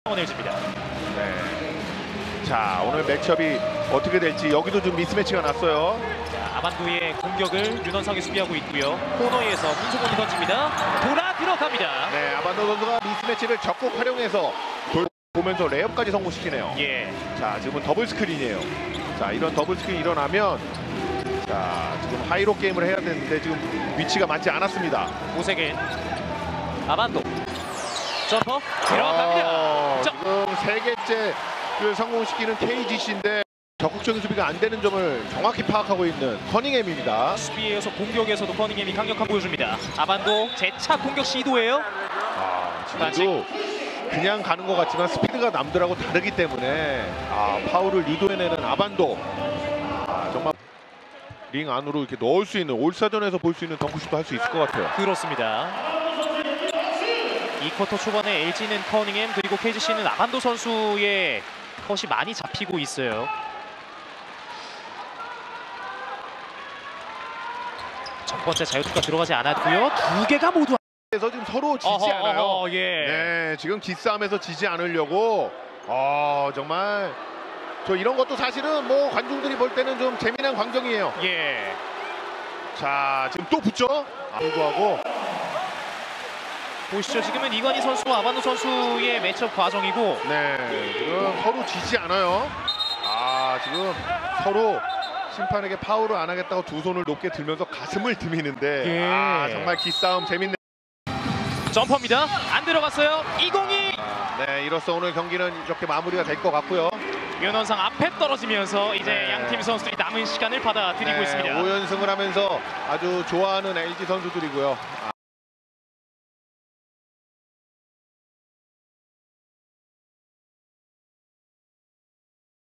원해줍니다. 네. 자, 오늘 매치업이 어떻게 될지 여기도 좀 미스매치가 났어요. 자, 아반도의 공격을 윤원상이 수비하고 있고요. 코너에서 문성곤이 던집니다. 돌아 들어갑니다. 네, 아반도 선수가 미스매치를 적극 활용해서 보면서 레이업까지 성공시키네요. 예. 자, 지금은 더블 스크린이에요. 자, 이런 더블 스크린 일어나면 자, 지금 하이로 게임을 해야 되는데 지금 위치가 맞지 않았습니다. 오세겐 아반도 점퍼 들어갑니다. 지금 세 개째를 성공시키는 KGC인데 적극적인 수비가 안 되는 점을 정확히 파악하고 있는 커닝햄입니다. 수비에서 공격에서도 커닝햄이 강력한 보여줍니다. 아반도 재차 공격 시도예요. 지금도 그냥 가는 것 같지만 스피드가 남들하고 다르기 때문에 파울을 유도해내는 아반도. 정말 링 안으로 이렇게 넣을 수 있는, 올스타전에서 볼 수 있는 덩크슛도 할 수 있을 것 같아요. 그렇습니다. 이 쿼터 초반에 LG는 커닝햄 그리고 KGC는 아반도 선수의 컷이 많이 잡히고 있어요. 첫 번째 자유투가 들어가지 않았고요. 두 개가 모두 그래서 지금 서로 지지 않아요. 예. 네, 지금 기싸움에서 지지 않으려고 정말 저 이런 것도 사실은 뭐 관중들이 볼 때는 좀 재미난 광경이에요. 예. 자, 지금 또 붙죠? 불구하고 보시죠. 지금은 이관희 선수와 아반도 선수의 매치업 과정이고, 네, 지금 서로 지지 않아요. 지금 서로 심판에게 파울을 안 하겠다고 두 손을 높게 들면서 가슴을 드미는데 예. 정말 기싸움 재밌네. 점퍼입니다. 안 들어갔어요. 202. 네, 이로써 오늘 경기는 이렇게 마무리가 될 것 같고요. 윤원상 앞에 떨어지면서 이제 네. 양팀 선수들이 남은 시간을 받아들이고 있습니다. 5연승을 하면서 아주 좋아하는 LG 선수들이고요.